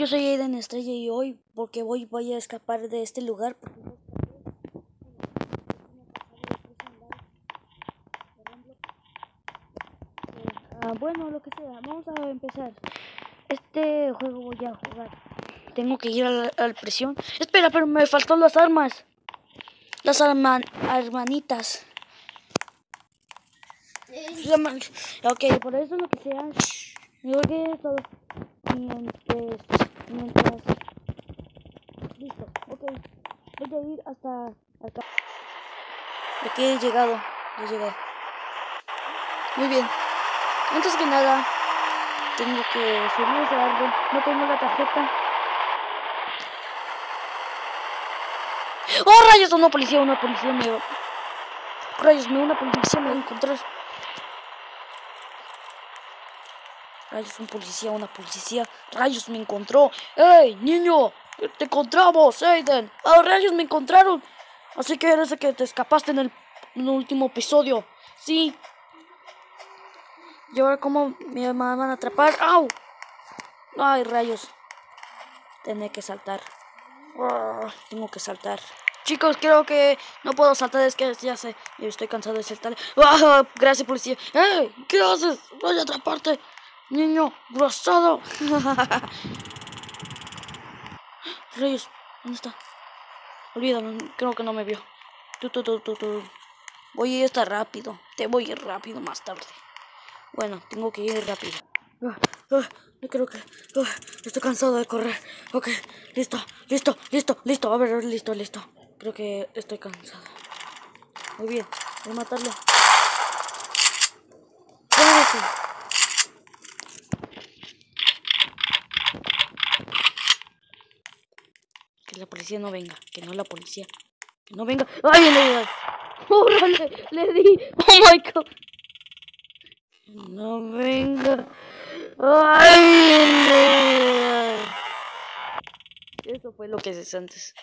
Yo soy Aiden Estrella y hoy, porque voy a escapar de este lugar. Bueno, lo que sea, vamos a empezar. Este juego voy a jugar. Tengo que ir al prisión. Espera, pero me faltan las armas. Las hermanitas. Ok, por eso lo que sea. Yo que todo. Mientras. Listo, ok. Voy a ir hasta acá. Aquí he llegado. Muy bien. Antes que nada, tengo que subir ese árbol. No tengo la tarjeta. ¡Oh, rayos! Una policía me... Rayos, una policía me va a encontrar. Rayos, una policía. Rayos, me encontró. ¡Ey, niño! ¡Te encontramos, Aiden! ¡Ah, rayos, me encontraron! Así que eres el que te escapaste en el último episodio. Sí. ¿Y ahora cómo me van a atrapar? ¡Au! ¡Ay, rayos! Tengo que saltar. Tengo que saltar. Chicos, creo que no puedo saltar, es que ya sé, estoy cansado de saltar. Gracias, policía. ¡Hey! ¿Qué haces? Voy a atraparte, niño grosado. Reyes, ¿dónde está? Olvídalo, creo que no me vio. Voy a ir hasta rápido. Te voy a ir rápido más tarde. Bueno, tengo que ir rápido. Yo creo que estoy cansado de correr. Ok, listo. A ver, listo. Creo que estoy cansado. Muy bien, voy a matarlo. Que la policía no venga. Que no venga. ¡Ay! ¡Órale! Le di. ¡Oh, my God! No venga. ¡Ay! Eso fue lo que hice antes.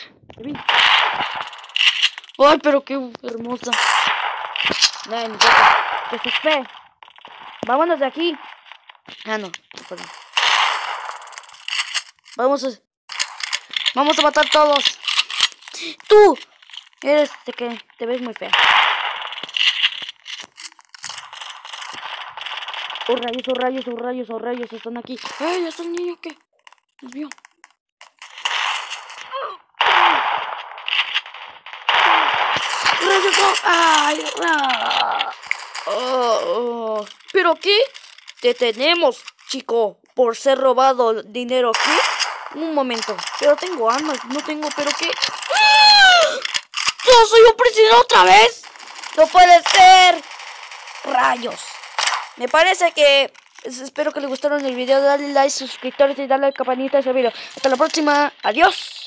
¡Ay, pero qué hermosa! Ven, que se espere. Vámonos de aquí. No puedo. Vamos a matar todos. Tú eres de que te ves muy fea. Oh, rayos, están aquí. ¡Ey, es el niño que nos vio! ¡Rayos! ¡Ay! ¿Pero qué? Te tenemos, chico, por ser robado dinero. ¿Qué? Un momento. Pero tengo armas. No tengo, ¿pero qué? ¡Yo soy un prisionero otra vez! ¡No puede ser! ¡Rayos! Me parece que... Espero que les gustaron el video. Dale like, suscriptores y dale a la campanita de ese video. Hasta la próxima. Adiós.